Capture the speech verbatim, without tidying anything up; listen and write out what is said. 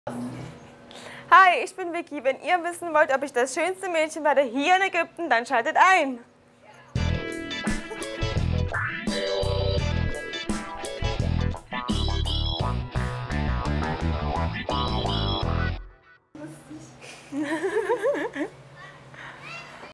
Hi, ich bin Vicky. Wenn ihr wissen wollt, ob ich das schönste Mädchen werde hier in Ägypten, dann schaltet ein. Lustig.